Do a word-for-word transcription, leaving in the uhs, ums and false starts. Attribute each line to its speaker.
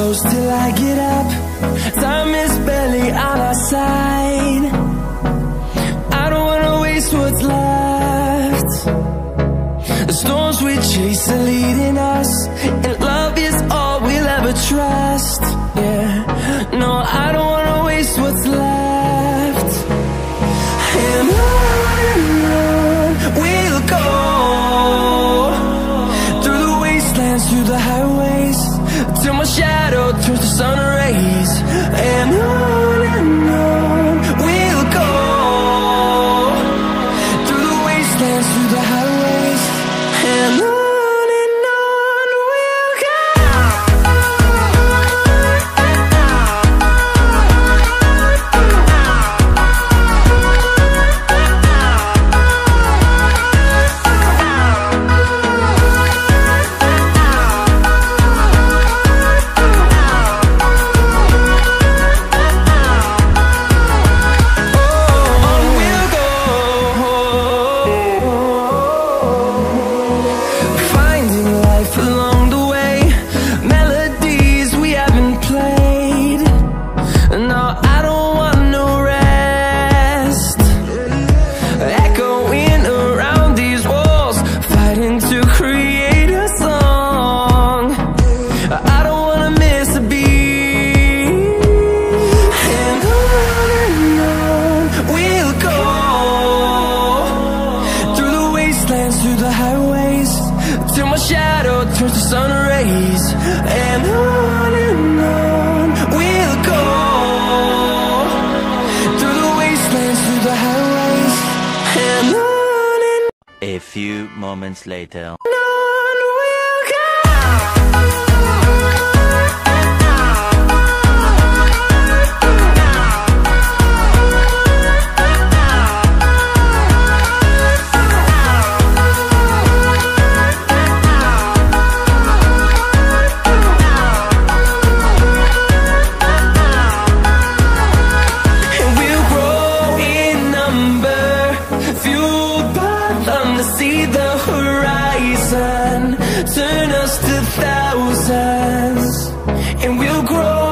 Speaker 1: close till I get up. Time is barely on our side. I don't wanna waste what's left. The storms we chase are leading us, and love is all we'll ever trust. Yeah, no, I don't wanna waste what's left. And on and on we'll go, through the wastelands, through the highways, till my shadow turns to sun rays. And on and on we'll go, through the wastelands, through the highways, and on.
Speaker 2: A few moments later.
Speaker 1: See the horizon turn us to thousands, and we'll grow